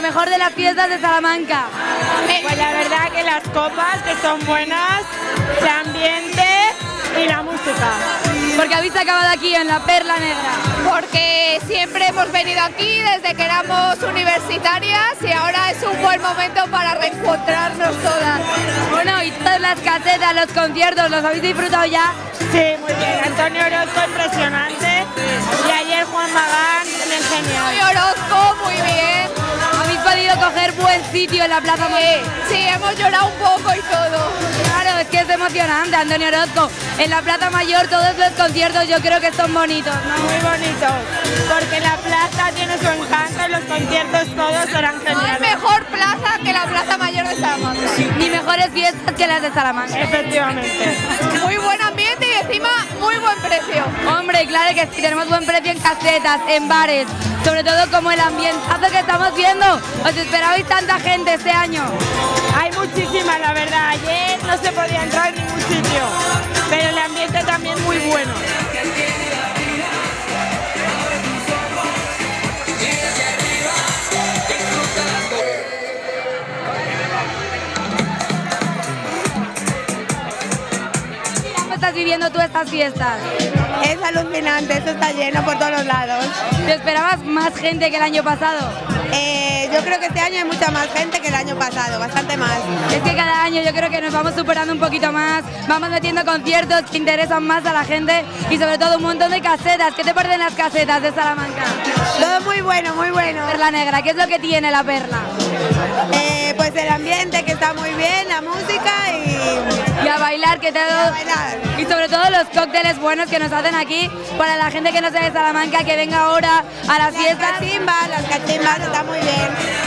lo mejor de las fiestas de Salamanca? Pues la verdad que las copas, que son buenas, el ambiente y la música. Porque habéis acabado aquí en la Perla Negra. Porque siempre hemos venido aquí desde que éramos universitarias y ahora es un buen momento para reencontrarnos todas. Bueno, y todas las casetas, los conciertos, ¿los habéis disfrutado ya? Sí, muy bien. Antonio Orozco, impresionante. Y ayer Juan Magán, también genial. Muy Orozco, muy bien. ¿Habéis podido coger buen sitio en la Plaza Mayor? Sí, hemos llorado un poco y todo. Claro, es que es emocionante, Antonio Orozco. En la Plaza Mayor todos los conciertos yo creo que son bonitos, ¿no? Muy bonitos, porque la plaza tiene su encanto y los conciertos todos serán No hay geniales. mejor plaza que la Plaza Mayor de Salamanca. Ni mejores fiestas que las de Salamanca. Efectivamente. Muy buen ambiente y encima muy buen precio. Hombre, claro que sí, tenemos buen precio en casetas, en bares, sobre todo como el ambientazo que estamos viendo. ¿Os esperabais tanta gente este año? Hay muchísima, la verdad. Ayer no se podía entrar en ningún sitio, pero el ambiente también muy bueno. ¿Cómo estás viviendo tú estas fiestas? Es alucinante, esto está lleno por todos los lados. ¿Te esperabas más gente que el año pasado? Yo creo que este año hay mucha más gente que el año pasado, bastante más. Es que cada año yo creo que nos vamos superando un poquito más, vamos metiendo conciertos que interesan más a la gente y sobre todo un montón de casetas. ¿Qué te parecen las casetas de Salamanca? Todo muy bueno, muy bueno. Perla Negra, ¿qué es lo que tiene la Perla? Pues el ambiente que está muy bien, la música Y a bailar, que todo... a bailar. Y sobre todo los cócteles buenos que nos hacen aquí para la gente que no sea de Salamanca, que venga ahora a las fiestas. Las cachimbas, está muy bien.